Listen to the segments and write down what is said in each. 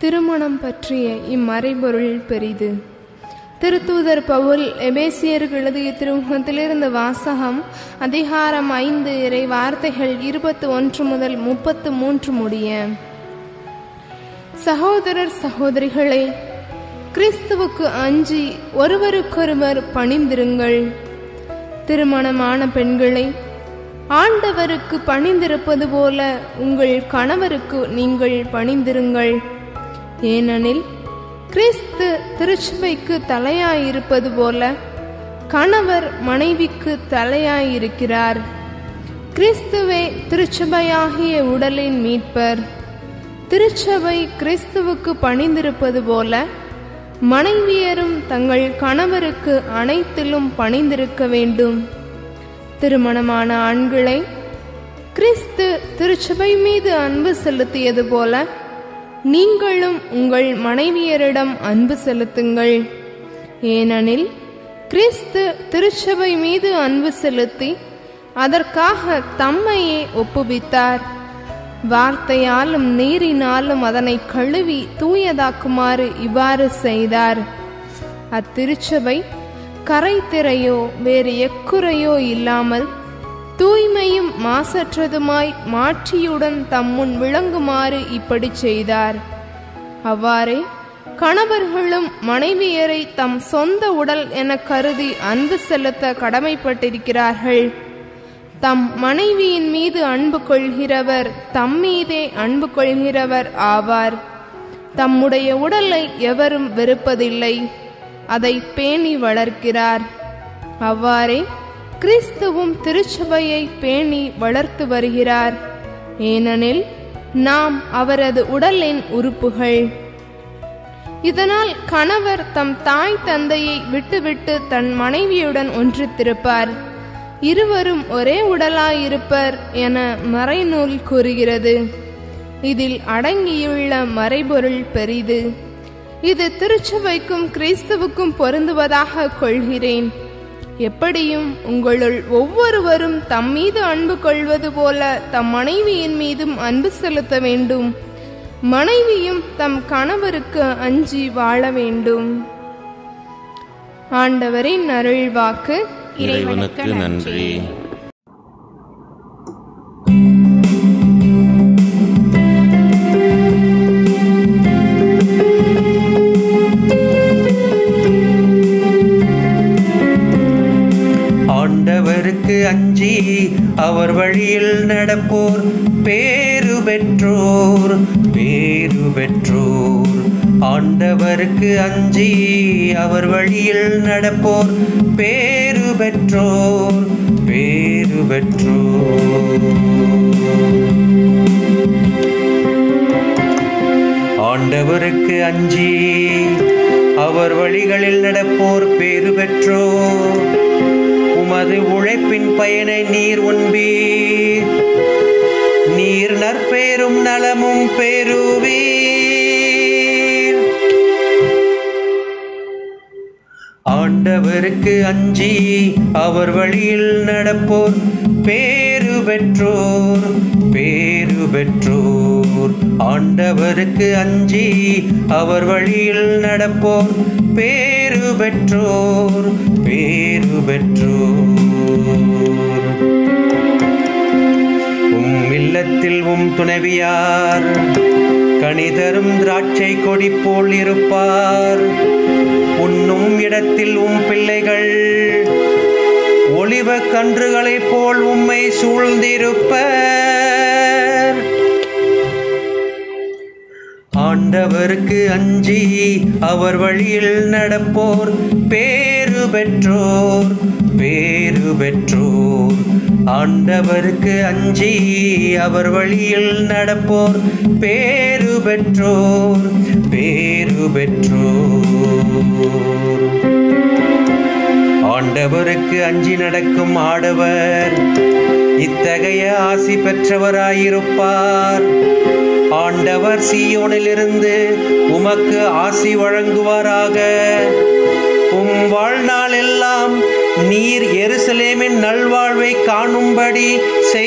திருமணம் பற்றிய இம்மறைபொருள் பெரிது. திருத்தூதர் பவுல் எபேசியருக்கு எழுதிய திருமுகத்திலிருந்து வாசகம். அதிகாரம் 5 இறை வார்த்தைகள் 21 முதல் 33 முடிய. சகோதரர் சகோதரிகளே, கிறிஸ்துவுக்கு அஞ்சி ஒருவருக்கொருவர் பணிந்திருங்கள். திருமணமான பெண்களை ஆண்டவருக்கு பணிந்திருப்பது போல உங்கள் கணவருக்கு நீங்கள் பணிந்திருங்கள். ஏனெனில் கிறிஸ்து திருச்சபைக்கு தலையாயிருப்பது போல கணவர் மனைவிக்கு தலையாயிருக்கிறார். கிறிஸ்துவே திருச்சபையாகிய உடலின் மீட்பர். திருச்சபை கிறிஸ்துவுக்கு பணிந்திருப்பது போல மனைவியரும் தங்கள் கணவருக்கு அனைத்திலும் பணிந்திருக்க வேண்டும். திருமணமான ஆண்களை கிறிஸ்து திருச்சபை மீது அன்பு செலுத்தியது போல நீங்களும் உங்கள் மனைவியரிடம் அன்பு செலுத்துங்கள். ஏனெனில் கிறிஸ்து திருச்சபை மீது அன்பு செலுத்தி அதற்காக தம்மையே ஒப்புவித்தார். வார்த்தையாலும் நீரினாலும் அதனை கழுவி தூயதாக்குமாறு இவ்வாறு செய்தார். அத்திருச்சபை கரைதிரையோ வேறு எக்குறையோ இல்லாமல் தூய்மையும் மாசற்றதுமாய் மாற்றியுடன் தம்முன் விளங்குமாறு இப்படி செய்தார். அவ்வாறே கணவர்களும் மனைவியரை தம் சொந்த உடல் என கருதி அன்பு செலுத்த கடமைப்பட்டிருக்கிறார்கள். தம் மனைவியின் மீது அன்பு கொள்கிறவர் தம்மீதே அன்பு கொள்கிறவர் ஆவார். தம்முடைய உடலை எவரும் வெறுப்பதில்லை, அதை பேணி வளர்க்கிறார். அவ்வாறே கிறிஸ்துவும் திருச்சபையை பேணி வளர்த்து வருகிறார். ஏனெனில் நாம் அவரது உடலின் உறுப்புகள். இதனால் கணவர் தம் தாய் தந்தையை விட்டுவிட்டு தன் மனைவியுடன் ஒன்றித்திருப்பார், இருவரும் ஒரே உடலாயிருப்பர் என மறைநூல் கூறுகிறது. இதில் அடங்கியுள்ள மறைபொருள் பெரிது. இது திருச்சபைக்கும் கிறிஸ்துவுக்கும் பொருந்துவதாக கொள்கிறேன். எப்படியும் உங்களுள் ஒவ்வொருவரும் தம் மீது அன்பு கொள்வது போல தம் மனைவியின் மீதும் அன்பு செலுத்த வேண்டும். மனைவியும் தம் கணவருக்கு அஞ்சி வாழ வேண்டும். ஆண்டவரின் அருள்வாக்கு. இறைவனுக்கு நன்றி. ஆண்டவருக்கு அஞ்சி அவர் வழியில் நடப்போர் பேறு பெற்றோர், பேறு பெற்றோர். ஆண்டவருக்கு அஞ்சி அவர் வழியில் நடப்போர் பேறு பெற்றோர், பேறு பெற்றோர். ஆண்டவருக்கு அஞ்சி அவர் வழிகளில் நடப்போர் பேறு பெற்றோர். உமது உழைப்பின் பயனை நீர் உண்பீர், நீர் நற்பேரும் நலமும் பெறுவீர். ஆண்டவருக்கு அஞ்சி அவர் வழியில் நடப்போர் பேறு பெற்றோர், பேறு பெற்றோர். ஆண்டவருக்கு அஞ்சி அவர் வழியில் நடப்போர் பேறு பெற்றோர், பேறு பெற்றோர். இல்லத்தில் துணைவியார் கனிதரும் திராட்சை கொடி போல் இருப்பார். உண்ணும் இடத்தில் பிள்ளைகள் ஒலிவ கன்றுகளைப் போல் உம்மை சூழ்ந்திருப்பர். ஆண்டவருக்கு அஞ்சி அவர் வழியில் நடப்போர் பேறு பெற்றோர், பேறு பெற்றோர். ஆண்டவருக்கு அஞ்சி அவர் வழியில் நடப்போர் பேறு பெற்றோர், பேறு பெற்றோர். ஆண்டவருக்கு அஞ்சி நடக்கும் ஆடவர் இத்தகைய ஆசி பெற்றவராயிருப்பார். ஆண்டவர் சீயோனிலிருந்து உமக்கு ஆசி வழங்குவாராக. வாழ்நாள் எல்லாம் நீர் எருசலேமின் நல்வாழ்வை காணும்படி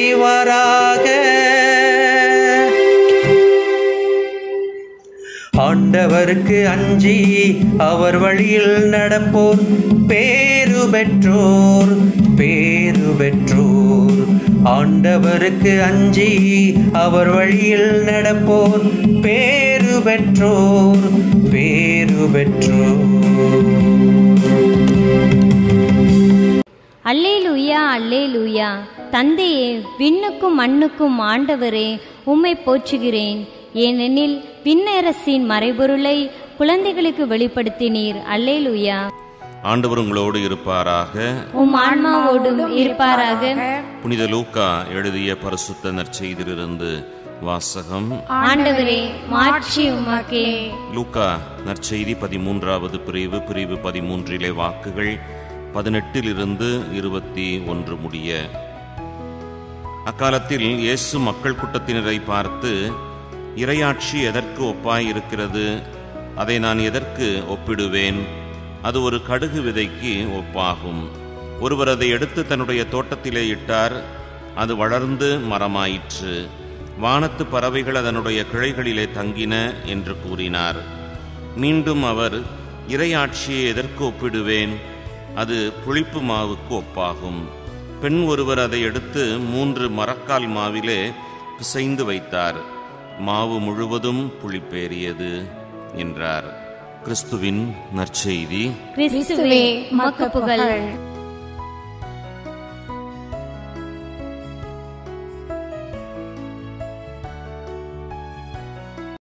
செய்வாராக. ஆண்டவருக்கு அஞ்சி அவர் வழியில் நடப்போர் பேறு பெற்றோர், பேறு பெற்றோர். ஆண்டவருக்கு அஞ்சி அவர் வழியில் நடப்போர் பேறு பெற்றோர், பேறு பெற்றோர். அல்லேலூயா, அல்லேலூயா. தந்தையே, விண்ணுக்கும் மண்ணுக்கும் ஆண்டவரே, உம்மை போற்றுகிறேன். ஏனெனில் விண்ணரசின் மறைபொருளை குழந்தைகளுக்கு வெளிப்படுத்தினீர். அல்லேலூயா. ஆண்டவர் உங்களோடு இருப்பாராக, உம் ஆன்மாவோடும் இருப்பாராக. புனித லூக்கா எழுதிய பரிசுத்த நற்செய்தியிலிருந்து வாசகம். ஆண்டவரே, மாட்சி உமக்கே. லூக்கா நற்செய்தி 13வது பிரிவு 13 வாக்குகள் 18 21 முடிய. அக்காலத்தில் இயேசு மக்கள் கூட்டத்தினரை பார்த்து, இறையாட்சி எதற்கு ஒப்பாயிருக்கிறது? அதை நான் எதற்கு ஒப்பிடுவேன்? அது ஒரு கடுகு விதைக்கு ஒப்பாகும். ஒருவர் அதை எடுத்து தன்னுடைய தோட்டத்திலே இட்டார். அது வளர்ந்து மரமாயிற்று. வானத்து பறவைகள் அதனுடைய கிளைகளிலே தங்கின என்று கூறினார். மீண்டும் அவர், இறையாட்சியை எதற்கு ஒப்பிடுவேன்? அது புளிப்பு மாவுக்கு ஒப்பாகும். பெண் ஒருவர் அதை எடுத்து 3 மரக்கால் மாவிலே பிசைந்து வைத்தார். மாவு முழுவதும் புளிப்பேறியது என்றார். கிறிஸ்துவின் நற்செய்தி. கிறிஸ்துவே, உமக்கு புகழ்.